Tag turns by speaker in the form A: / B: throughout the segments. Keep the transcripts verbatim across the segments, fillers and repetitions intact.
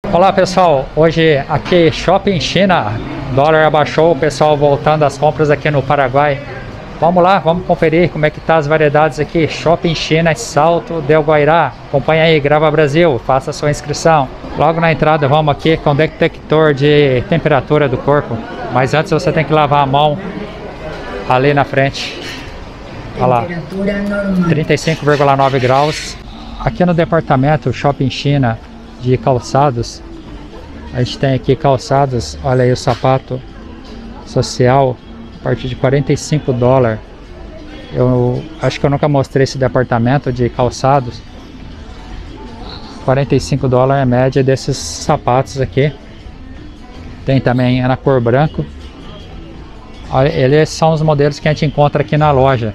A: Olá pessoal, hoje aqui Shopping China, dólar abaixou, o pessoal voltando às compras aqui no Paraguai. Vamos lá, vamos conferir como é que tá as variedades aqui. Shopping China, Salto del Guairá. Acompanha aí, Grava Brasil, faça sua inscrição. Logo na entrada vamos aqui com detector de temperatura do corpo. Mas antes você tem que lavar a mão ali na frente. Olha lá, trinta e cinco vírgula nove graus. Aqui no departamento Shopping China de calçados, a gente tem aqui calçados, olha aí o sapato social a partir de quarenta e cinco dólares. Eu acho que eu nunca mostrei esse departamento de calçados. Quarenta e cinco dólares é a média desses sapatos aqui. Tem também na cor branco. Olha, eles são os modelos que a gente encontra aqui na loja.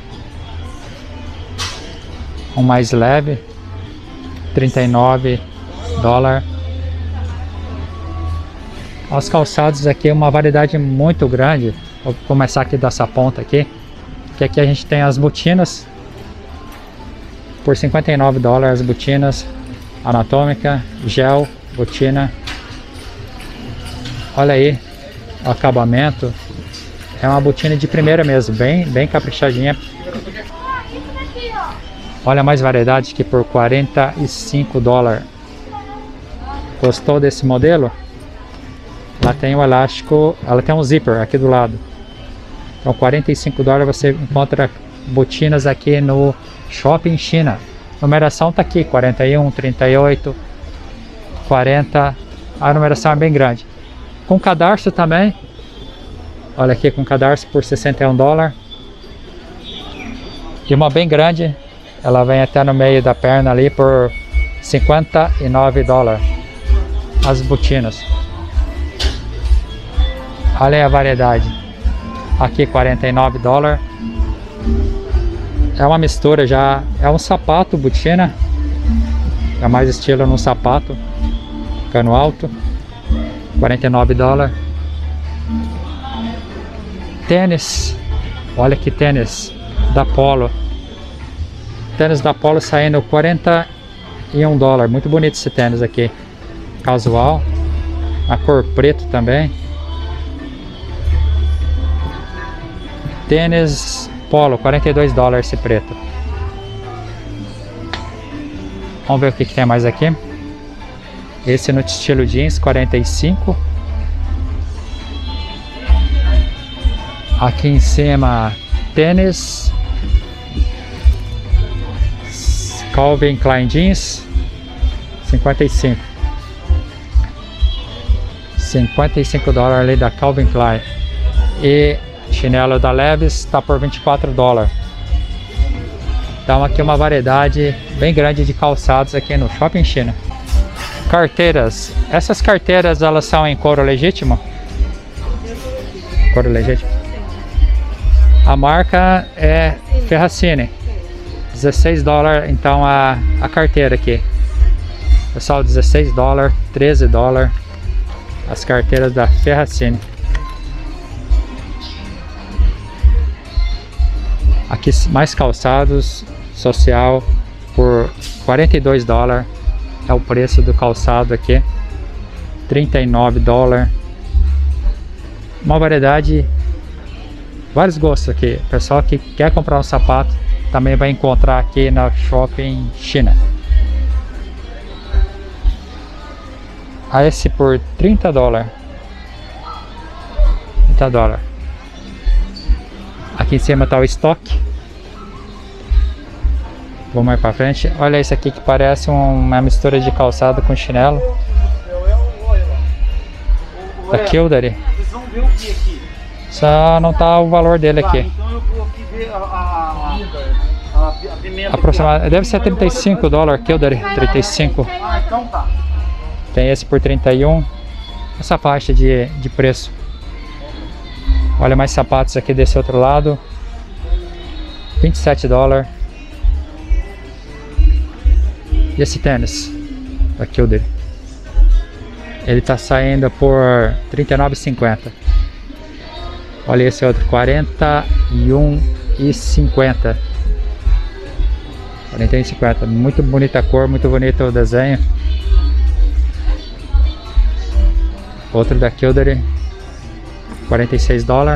A: Um mais leve, trinta e nove dólares. Os calçados aqui é uma variedade muito grande. Vou começar aqui dessa ponta aqui, que aqui a gente tem as botinas por cinquenta e nove dólares, as botinas anatômica, gel, botina. Olha aí o acabamento, é uma botina de primeira mesmo, bem, bem caprichadinha. Olha mais variedade que por quarenta e cinco dólares. Gostou desse modelo? Ela tem o elástico, ela tem um zíper aqui do lado. Então quarenta e cinco dólares você encontra botinas aqui no Shopping China. A numeração tá aqui, quarenta e um, trinta e oito, quarenta. A numeração é bem grande. Com cadarço também. Olha aqui com cadarço por sessenta e um dólares. E uma bem grande, ela vem até no meio da perna ali por cinquenta e nove dólares. As botinas. Olha aí a variedade. Aqui quarenta e nove dólares. É uma mistura já. É um sapato botina. É mais estilo no sapato. Cano alto. quarenta e nove dólares. Tênis. Olha que tênis da Polo. Tênis da Polo saindo quarenta e um dólares. Muito bonito esse tênis aqui. Casual. A cor preto também. Tênis Polo, quarenta e dois dólares esse preto. Vamos ver o que, que tem mais aqui. Esse no estilo jeans, quarenta e cinco. Aqui em cima, tênis Calvin Klein jeans, cinquenta e cinco. cinquenta e cinco dólares ali da Calvin Klein. E chinelo da Levi's está por vinte e quatro dólares. Então aqui uma variedade bem grande de calçados aqui no Shopping China. Carteiras. Essas carteiras elas são em couro legítimo? Couro legítimo. A marca é Ferracini. dezesseis dólares então a, a carteira aqui. Pessoal, dezesseis dólares, treze dólares. As carteiras da Ferracini. Aqui mais calçados, social, por quarenta e dois dólares. É o preço do calçado aqui. trinta e nove dólares. Uma variedade, vários gostos aqui. O pessoal que quer comprar um sapato também vai encontrar aqui na Shopping China. A esse por trinta dólares. trinta dólares. Aqui em cima está o estoque. Vamos mais para frente. Olha isso aqui que parece uma mistura de calçado com chinelo. Da Kildare.
B: Vocês vão ver o que aqui?
A: Só não tá o valor dele aqui.
B: Então eu vou aqui ver a, a, a, a pimenta.
A: Aproximadamente. Deve ser trinta e cinco dólares. Kildare, trinta e cinco.
B: Ah, então tá.
A: Tem esse por trinta e um. Essa faixa de, de preço. Olha mais sapatos aqui desse outro lado. vinte e sete dólares. E esse tênis da Kildare. Ele tá saindo por trinta e nove reais e cinquenta centavos. Olha esse outro, quarenta e um reais e cinquenta centavos. quarenta e um reais e cinquenta centavos. Muito bonita a cor, muito bonito o desenho. Outro da Kildare, quarenta e seis dólares.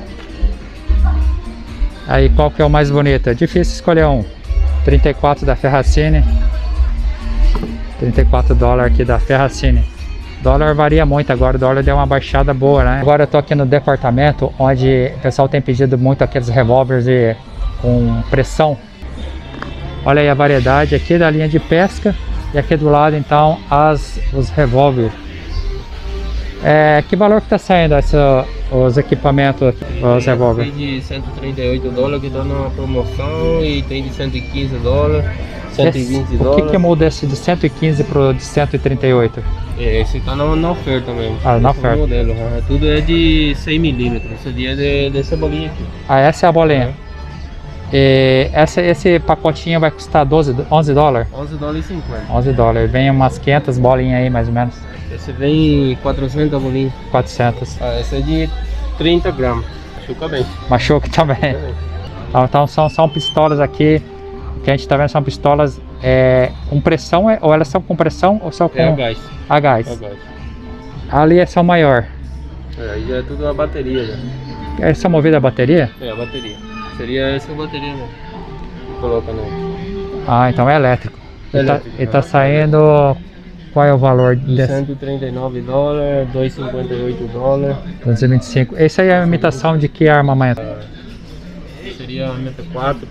A: Aí qual que é o mais bonito? É difícil escolher um. trinta e quatro da Ferracini. trinta e quatro dólares aqui da Ferracini. O dólar varia muito agora, o dólar deu uma baixada boa, né? Agora eu tô aqui no departamento onde o pessoal tem pedido muito aqueles revólveres de, com pressão. Olha aí a variedade aqui da linha de pesca. E aqui do lado então as, os revólveres. É, que valor que tá saindo essa, os equipamentos aqui, os revólveres?
C: Tem de cento e trinta e oito dólares que tá na promoção e tem de cento e quinze dólares, cento e vinte dólares.
A: O que que muda esse de cento e quinze pro de cento e trinta e oito?
C: Esse tá na, na oferta mesmo.
A: Ah, na
C: esse
A: oferta.
C: Modelo, né? Tudo é de cem milímetros, esse dia é de, dessa bolinha aqui.
A: Ah, essa é a bolinha. É. E essa, esse pacotinho vai custar doze, onze dólares?
C: onze dólares e cinquenta.
A: onze dólares. Vem umas quinhentas bolinhas aí, mais ou menos.
C: Esse vem quatrocentas bolinhas.
A: quatrocentas.
C: Ah, essa é de trinta gramas. Machuca bem.
A: Machuca também. Então, então são, são pistolas aqui. O que a gente tá vendo são pistolas é, com pressão, ou elas são com pressão ou são com
C: É a gás.
A: a gás.
C: É a gás.
A: Ali é só maior.
C: É, aí já é tudo a bateria já.
A: Essa é movida a bateria?
C: É a bateria. Seria essa bateria mesmo. Coloca no.
A: Ah, então é elétrico. Ele tá,
C: Elétrico,
A: ele tá
C: né?
A: saindo. Qual é o valor desse?
C: cento e trinta e nove dólares, duzentos e cinquenta e oito dólares.
A: duzentos e vinte e cinco. Esse aí é a imitação de que armamento?
C: Seria a M T quatro.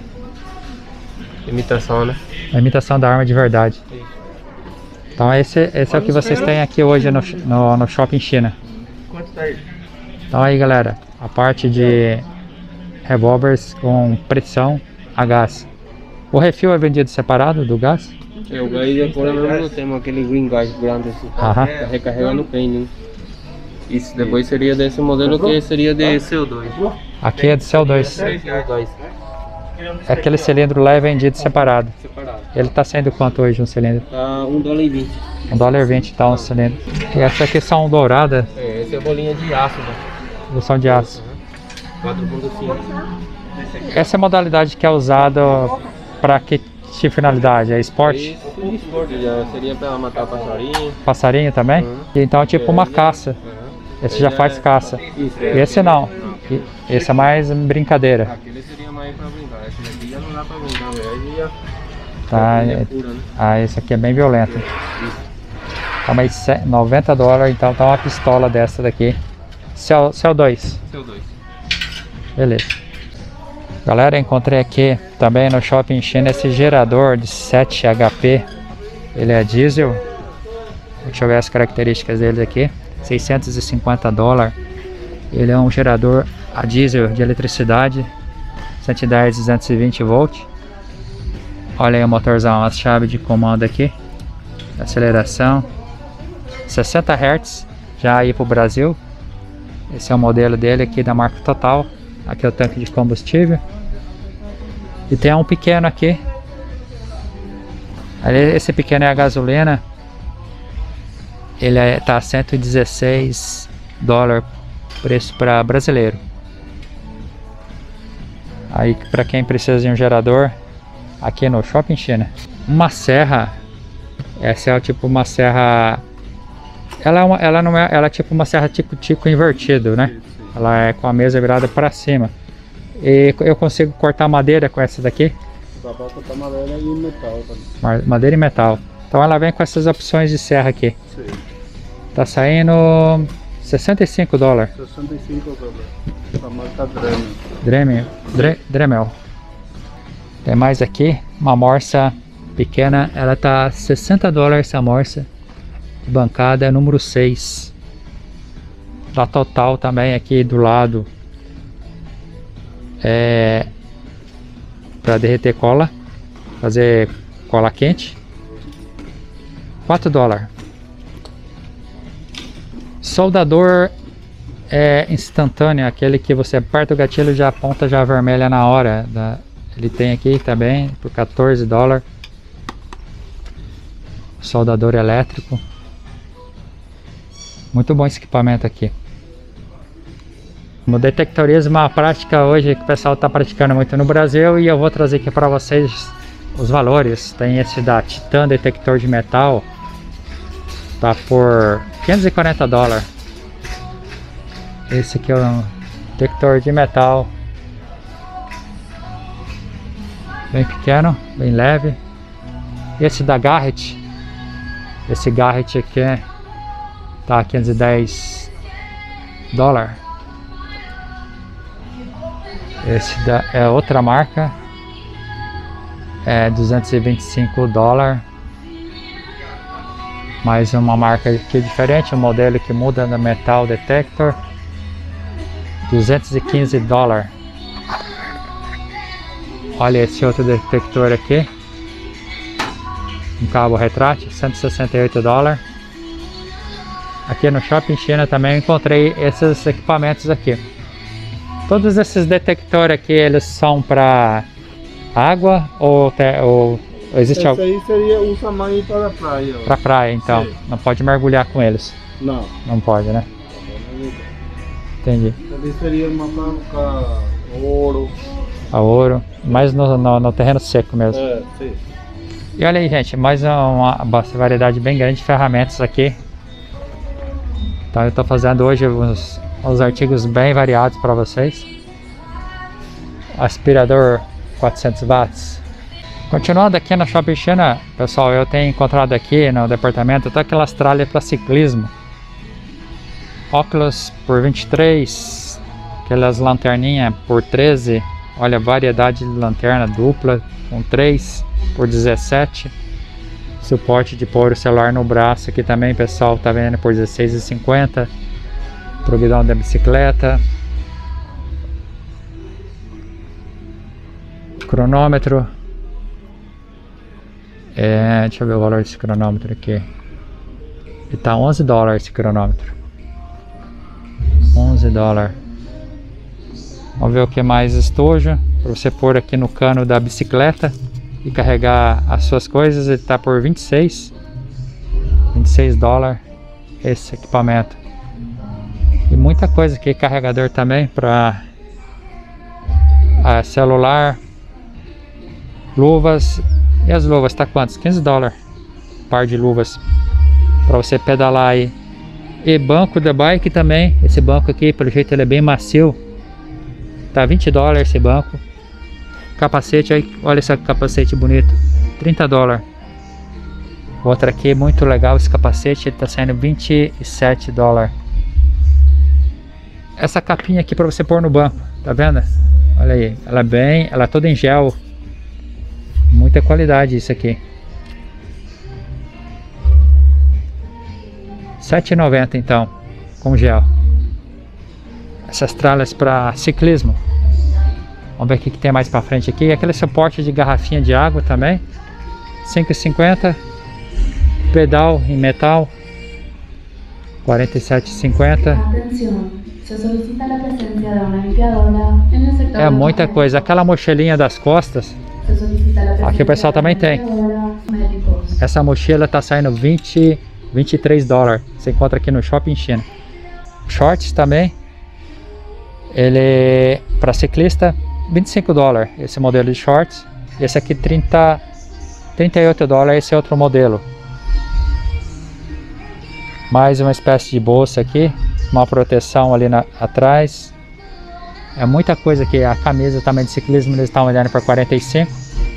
C: Imitação, né?
A: A imitação da arma de verdade. Então esse, esse é o que vocês têm aqui hoje no, no, no Shopping China.
C: Quanto tá aí?
A: Então aí galera, a parte de revólveres com pressão a gás. O refil é vendido separado do gás?
C: É, o gás agora mesmo não temos aquele green gás grande assim.
A: Aham.
C: Recarrega no pêndulo. Isso depois seria desse modelo que seria de C O dois.
A: Aqui é de C O dois.
C: C O dois.
A: Aquele cilindro lá é vendido separado.
C: Separado.
A: Ele tá saindo quanto hoje um cilindro?
C: Tá um dólar e vinte.
A: um dólar e vinte então um cilindro. E essa aqui são douradas,
C: É, essa é a bolinha de aço, né?
A: são de aço.
C: quatro ponto cinco.
A: Essa é a modalidade que é usada para que tipo de finalidade? É esporte?
C: Isso, tudo esporte já. Seria para matar passarinho.
A: Passarinho também?
C: Uhum.
A: Então é tipo uma caça.
C: Uhum.
A: Esse já faz caça.
C: Isso,
A: Esse não. E- Esse é mais brincadeira.
C: Aquele seria mais pra brincar. Esse daqui já não dá pra brincar, velho. Aí já.
A: Tá?
C: Ele é pura, né?
A: Ah, esse aqui é bem violento. Tá mais se- noventa dólares, então tá uma pistola dessa daqui. C O dois.
C: C O dois.
A: Beleza. Galera, encontrei aqui também no Shopping China esse gerador de sete H P. Ele é diesel. Deixa eu ver as características dele aqui. seiscentos e cinquenta dólares. Ele é um gerador a diesel de eletricidade. cento e dez, duzentos e vinte volts. Olha aí o motorzão, as chaves de comando aqui. Aceleração. sessenta hertz. Já aí pro Brasil. Esse é o modelo dele aqui da marca Total. Aqui é o tanque de combustível. E tem um pequeno aqui. Esse pequeno é a gasolina. Ele é, tá cento e dezesseis dólares, preço para brasileiro. Aí para quem precisa de um gerador, aqui no Shopping China. Uma serra. Essa é tipo uma serra. Ela é uma, ela não é, ela é tipo uma serra tico-tico invertido, né? Ela é com a mesa virada para cima. E eu consigo cortar madeira com essa daqui.
C: Dá pra cortar madeira e metal também.
A: Ma- Madeira e metal. Então ela vem com essas opções de serra aqui.
C: Sim.
A: Tá saindo sessenta e cinco dólares.
C: sessenta e cinco dólares. A marca Dremel.
A: Dremel. Dre, Dremel. Tem mais aqui. Uma morsa pequena. Ela tá sessenta dólares essa morsa. De bancada número seis. Da Total também aqui do lado. É para derreter cola, fazer cola quente. quatro dólares. Soldador é instantâneo, aquele que você aperta o gatilho e já aponta já vermelha na hora. Da, ele tem aqui também por quatorze dólares. Soldador elétrico. Muito bom esse equipamento aqui. O detectorismo é uma prática hoje que o pessoal está praticando muito no Brasil, e eu vou trazer aqui para vocês os valores. Tem esse da Titan detector de metal, tá por quinhentos e quarenta dólares. Esse aqui é um detector de metal. Bem pequeno, bem leve. Esse da Garrett. Esse Garrett aqui é, tá quinhentos e dez dólares. Esse da, é outra marca. É duzentos e vinte e cinco dólares. Mais uma marca aqui diferente, um modelo que muda no Metal Detector. duzentos e quinze dólares. Olha esse outro detector aqui. Um cabo retrátil, cento e sessenta e oito dólares. Aqui no Shopping China também encontrei esses equipamentos aqui. Todos esses detectores aqui, eles são para água ou, te, ou existe
B: Esse
A: algo?
B: aí seria, usa mais para praia. ó.
A: Para praia, então.
B: Sim.
A: Não pode mergulhar com eles.
B: Não.
A: Não pode, né? Entendi.
B: Ali seria uma para ouro.
A: A ouro, mais no, no, no terreno seco mesmo.
B: É, sim.
A: E olha aí, gente, mais uma, uma variedade bem grande de ferramentas aqui. Então eu estou fazendo hoje uns, uns artigos bem variados para vocês. Aspirador quatrocentos watts. Continuando aqui na Shopping China, pessoal, eu tenho encontrado aqui no departamento todas aquelas tralhas para ciclismo. Óculos por vinte e três, aquelas lanterninhas por treze. Olha a variedade de lanterna dupla com três por dezessete. Suporte de pôr o celular no braço aqui também, pessoal, tá vendo, por dezesseis e cinquenta. Pro guidão da bicicleta. Cronômetro. É, deixa eu ver o valor desse cronômetro aqui. Ele tá onze dólares esse cronômetro. onze dólares. Vamos ver o que mais, estojo para você pôr aqui no cano da bicicleta e carregar as suas coisas. Ele tá por vinte e seis dólares esse equipamento. E muita coisa aqui, carregador também para celular, luvas. E as luvas tá quantos? quinze dólares par de luvas para você pedalar aí. E banco da bike também. Esse banco aqui, pelo jeito, ele é bem macio. Tá vinte dólares esse banco. Capacete aí, olha esse capacete bonito, trinta dólares. Outra aqui, muito legal esse capacete, ele tá saindo vinte e sete dólares. Essa capinha aqui para você pôr no banco, tá vendo? Olha aí, ela é bem, ela é toda em gel. Muita qualidade isso aqui. sete e noventa então, com gel. Essas tralhas para ciclismo. Vamos ver o que tem mais para frente aqui. Aquele suporte de garrafinha de água também, cinco e cinquenta. Pedal em metal, quarenta e sete e cinquenta. É muita coisa. Aquela mochilinha das costas, aqui o pessoal também tem. Essa mochila tá saindo vinte, vinte e três dólares. Você encontra aqui no Shopping China. Shorts também. Ele para ciclista, vinte e cinco dólares esse modelo de shorts. Esse aqui trinta, trinta e oito dólares esse outro modelo. Mais uma espécie de bolsa aqui, uma proteção ali na, atrás. É muita coisa aqui. A camisa também de ciclismo eles estão olhando por quarenta e cinco.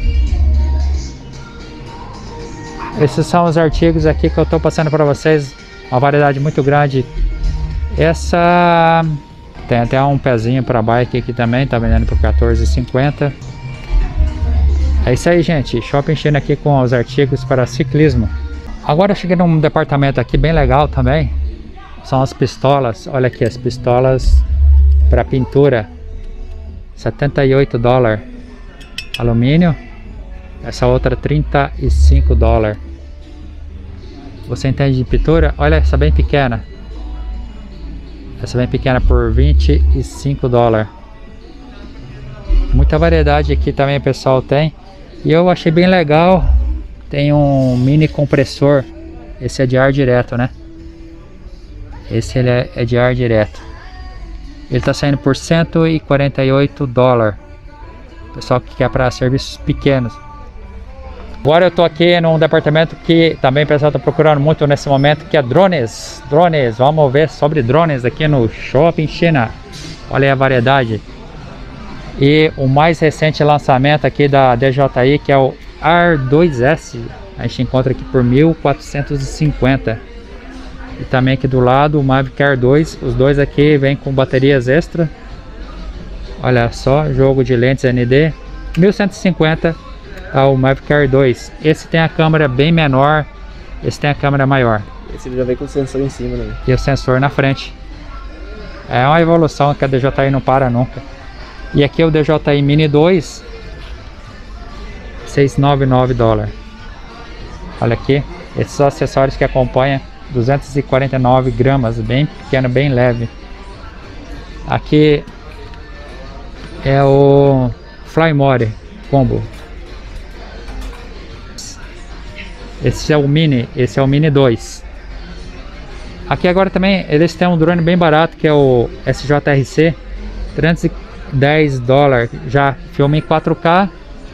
A: Esses são os artigos aqui que eu estou passando para vocês. Uma variedade muito grande. Essa tem até um pezinho para bike aqui também, tá vendendo por quatorze e cinquenta. É isso aí, gente. Shopping China aqui com os artigos para ciclismo. Agora eu cheguei num departamento aqui bem legal também. São as pistolas. Olha aqui as pistolas para pintura. setenta e oito dólares. Alumínio. Essa outra trinta e cinco dólares. Você entende de pintura? Olha essa bem pequena. Essa bem pequena por vinte e cinco dólares. Muita variedade aqui também o pessoal tem. E eu achei bem legal. Tem um mini compressor. Esse é de ar direto, né? Esse ele é, é de ar direto. Ele tá saindo por cento e quarenta e oito dólares. Pessoal que quer para serviços pequenos. Agora eu tô aqui num departamento que também o pessoal tá procurando muito nesse momento, que é drones. Drones, vamos ver sobre drones aqui no Shopping China. Olha aí a variedade. E o mais recente lançamento aqui da D J I, que é o R dois S. A gente encontra aqui por mil quatrocentos e cinquenta. E também aqui do lado o Mavic Air dois. Os dois aqui vêm com baterias extra. Olha só, jogo de lentes N D. mil cento e cinquenta ao Mavic Air dois. Esse tem a câmera bem menor, esse tem a câmera maior.
C: Esse já vem com o sensor em cima, né?
A: E o sensor na frente. É uma evolução que a D J I não para nunca. E aqui é o D J I Mini dois, seiscentos e noventa e nove dólares. Olha aqui, esses são acessórios que acompanham, duzentos e quarenta e nove gramas, bem pequeno, bem leve. Aqui é o Flymore Combo. Esse é o Mini, esse é o Mini dois. Aqui agora também eles têm um drone bem barato, que é o S J R C, trezentos e dez dólares, já filma em quatro K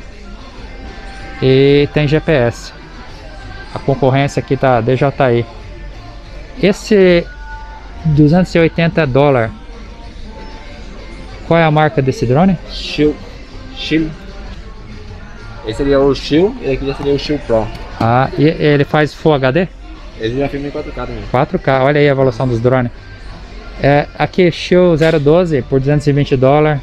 A: e tem G P S. A concorrência aqui tá D J I. Esse duzentos e oitenta dólares, qual é a marca desse drone?
C: Shield. Shield. Esse seria o Shield e aqui já seria o Shield Pro.
A: Ah, e ele faz Full H D?
C: Ele já filma em quatro K também.
A: quatro K, olha aí a evolução dos drones. É, aqui Shield zero doze por duzentos e vinte dólares.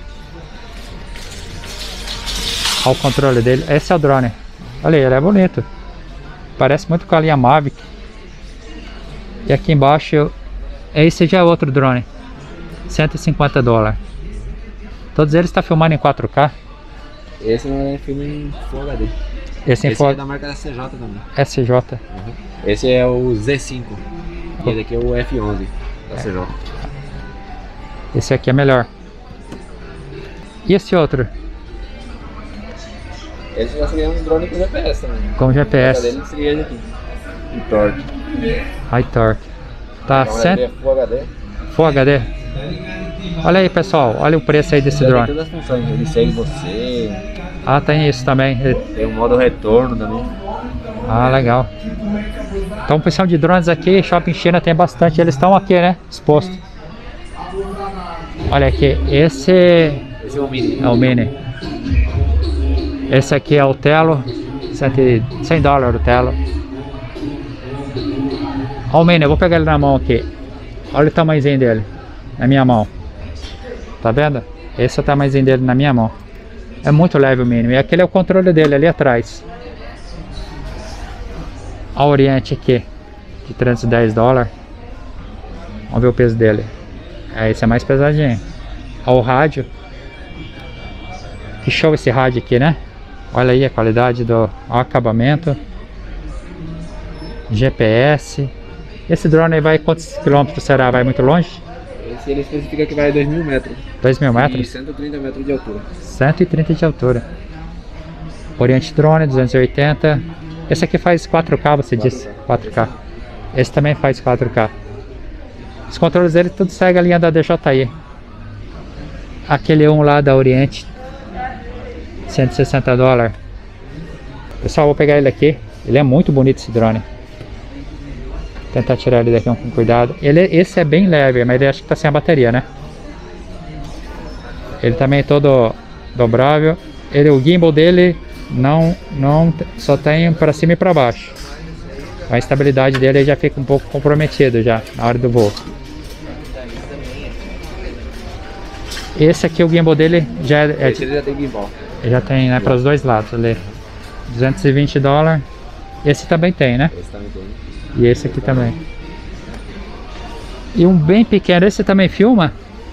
A: Olha o controle dele. Esse é o drone. Olha aí, ele é bonito. Parece muito com a linha Mavic. E aqui embaixo, esse já é outro drone. cento e cinquenta dólares. Todos eles estão filmando em quatro K.
C: Esse não é filme em Full H D.
A: Esse,
C: Esse
A: for...
C: é da marca da C J também.
A: S J.
C: Uhum. Esse é o Z cinco. E esse aqui é o F onze da C J.
A: Esse aqui é melhor. E esse outro?
C: Esse já seria um drone com G P S também.
A: Com G P S.
C: O dele seria esse aqui. E torque.
A: High torque. Tá
C: cento... Full H D.
A: Full H D. Olha aí, pessoal. Olha o preço aí desse drone.
C: Tem todas as funções. Ele segue você.
A: Ah, tem isso também.
C: Tem o modo retorno também.
A: Ah, legal. Então, opção de drones aqui, Shopping China tem bastante. Eles estão aqui, né? Expostos. Olha aqui. Esse...
C: Esse é o Mini.
A: É o Mini. Esse aqui é o Telo. cem dólares o Telo. Olha o Mini. Eu vou pegar ele na mão aqui. Olha o tamanhozinho dele. Na minha mão. Tá vendo? Esse é o tamanhozinho dele na minha mão. É muito leve o Mini. E aquele é o controle dele ali atrás. A Oriente aqui. De trezentos e dez dólares. Vamos ver o peso dele. É, esse é mais pesadinho. Olha o rádio. Que show esse rádio aqui, né? Olha aí a qualidade do ó, acabamento. G P S. Esse drone aí vai quantos quilômetros será? Vai muito longe?
C: Esse ele especifica que vai a dois mil metros.
A: dois mil metros?
C: E cento e trinta metros de altura.
A: cento e trinta de altura. Oriente Drone duzentos e oitenta. Esse aqui faz quatro K, você disse? quatro K. Esse também faz quatro K. Os controles dele tudo segue a linha da D J I. Aquele um lá da Oriente, cento e sessenta dólares. Pessoal, vou pegar ele aqui. Ele é muito bonito esse drone. Vou tentar tirar ele daqui com cuidado. Ele, esse é bem leve, mas ele acho que tá sem a bateria, né? Ele também é todo dobrável. Ele, o gimbal dele não, não só tem para cima e para baixo. A estabilidade dele já fica um pouco comprometido já na hora do voo. Esse aqui, o gimbal dele já é...
C: Esse ele já tem gimbal.
A: Já tem, né, para os dois lados ali. duzentos e vinte dólares. Esse também tem, né?
C: Esse também tem.
A: E esse aqui também. E um bem pequeno, esse também filma?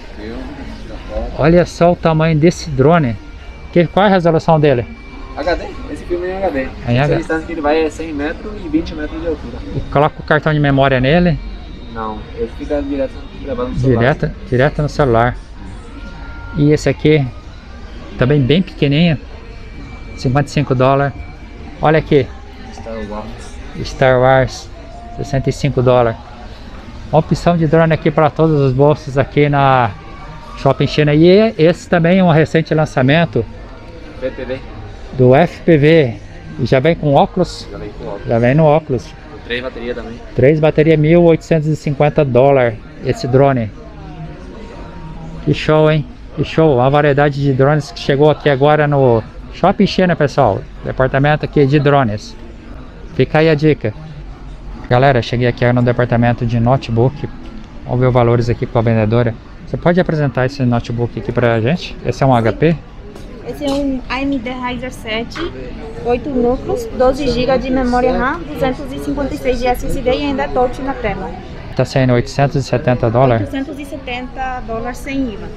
A: Olha só o tamanho desse drone. Que, qual é a resolução dele?
C: H D? Esse filme é em H D.
A: É em
C: Essa
A: H D.
C: distância que ele vai é cem metros e vinte metros de altura.
A: E coloca o cartão de memória nele?
C: Não, ele fica direto gravando no celular.
A: Direto, direto no celular. E esse aqui, também bem pequenininho. cinquenta e cinco dólares. Olha aqui.
C: Star Wars.
A: Star Wars. sessenta e cinco dólares. Uma opção de drone aqui para todos os bolsos aqui na Shopping China. E esse também é um recente lançamento
C: F P V.
A: do F P V Já vem com óculos?
C: Já vem com óculos.
A: Já vem no óculos.
C: Com três baterias também.
A: Três baterias, mil oitocentos e cinquenta dólares esse drone. Que show, hein? Que show. Uma variedade de drones que chegou aqui agora no Shopping China, pessoal. Departamento aqui de drones. Fica aí a dica. Galera, cheguei aqui no departamento de notebook. Vamos ver os valores aqui com a vendedora. Você pode apresentar esse notebook aqui pra gente? Esse é um H P?
D: Esse é um A M D Ryzen sete, oito núcleos, doze gigas de memória RAM, duzentos e cinquenta e seis de S S D e ainda touch na tela.
A: Tá saindo oitocentos e setenta dólares?
D: oitocentos e setenta dólares sem I V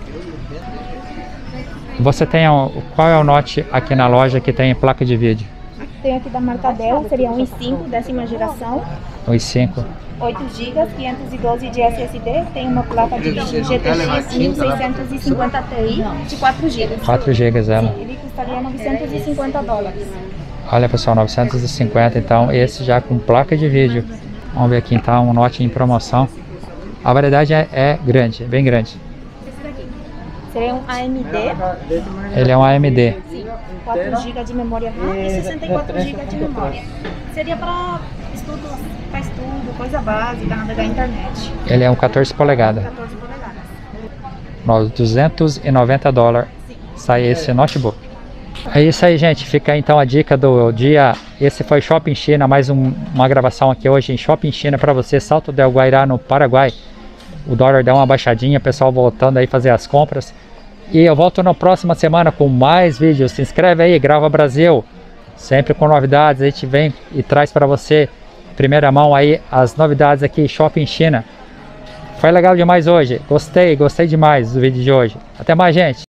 D: A.
A: Você tem um, qual é o Note aqui na loja que tem placa de vídeo?
D: Tem aqui da marca Dell, seria um i cinco, décima geração,
A: Um i cinco.
D: oito gigas, quinhentos e doze de S S D, tem uma placa de vídeo G T X mil seiscentos e cinquenta Ti de quatro gigas.
A: quatro gigas ela.
D: Sim, ele custaria novecentos e cinquenta dólares.
A: Olha pessoal, novecentos e cinquenta, então esse já com placa de vídeo. Vamos ver aqui então um Note em promoção. A variedade é, é grande, bem grande.
D: Esse daqui seria um A M D,
A: Ele é um A M D.
D: sim, quatro gigas de memória RAM e sessenta e quatro gigas de memória. Seria para estudo, para estudo, coisa básica, navegar na internet.
A: Ele é um quatorze polegadas.
D: quatorze polegadas.
A: Nós duzentos e noventa dólares sai esse notebook. É isso aí, gente. Fica aí, então a dica do dia. Esse foi Shopping China, mais um, uma gravação aqui hoje em Shopping China para você, Salto del Guairá, no Paraguai. O dólar deu uma baixadinha, pessoal voltando aí fazer as compras. E eu volto na próxima semana com mais vídeos. Se inscreve aí, Grava Brasil. Sempre com novidades, a gente vem e traz para você, em primeira mão aí, as novidades aqui Shopping China. Foi legal demais hoje. Gostei, gostei demais do vídeo de hoje. Até mais, gente.